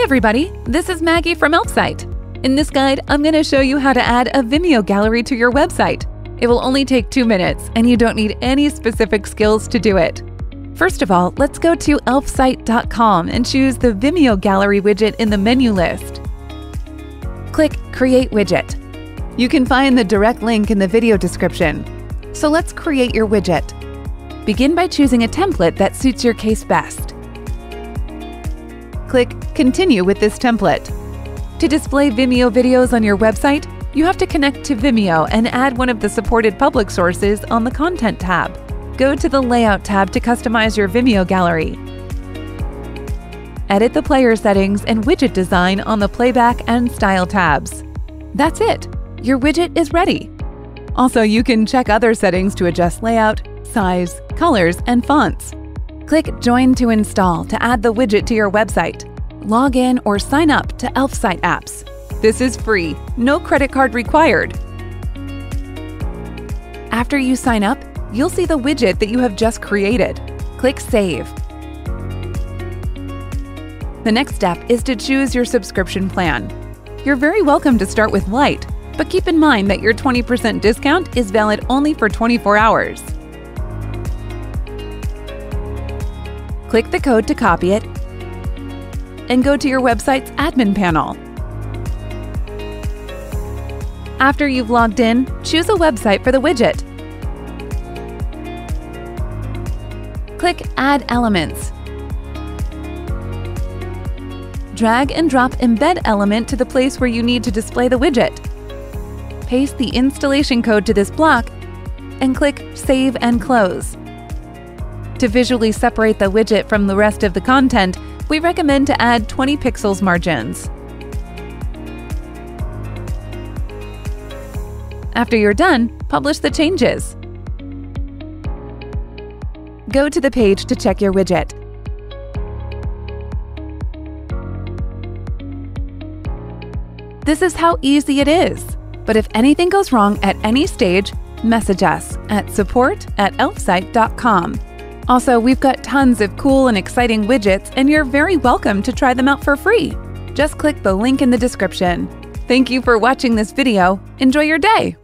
Hey everybody, this is Maggie from Elfsight. In this guide, I'm going to show you how to add a Vimeo gallery to your website. It will only take 2 minutes, and you don't need any specific skills to do it. First of all, let's go to elfsight.com and choose the Vimeo Gallery widget in the menu list. Click Create Widget. You can find the direct link in the video description. So let's create your widget. Begin by choosing a template that suits your case best. Click Continue with this template. To display Vimeo videos on your website, you have to connect to Vimeo and add one of the supported public sources on the Content tab. Go to the Layout tab to customize your Vimeo gallery. Edit the player settings and widget design on the Playback and Style tabs. That's it! Your widget is ready. Also, you can check other settings to adjust layout, size, colors, and fonts. Click Join to install to add the widget to your website. Log in or sign up to Elfsight apps. This is free, no credit card required. After you sign up, you'll see the widget that you have just created. Click Save. The next step is to choose your subscription plan. You're very welcome to start with Lite, but keep in mind that your 20% discount is valid only for 24 hours. Click the code to copy it and go to your website's admin panel. After you've logged in, choose a website for the widget. Click Add Elements. Drag and drop Embed element to the place where you need to display the widget. Paste the installation code to this block and click Save and Close. To visually separate the widget from the rest of the content, we recommend to add 20 pixels margins. After you're done, publish the changes. Go to the page to check your widget. This is how easy it is. But if anything goes wrong at any stage, message us at support@elfsight.com. Also, we've got tons of cool and exciting widgets, and you're very welcome to try them out for free. Just click the link in the description. Thank you for watching this video. Enjoy your day!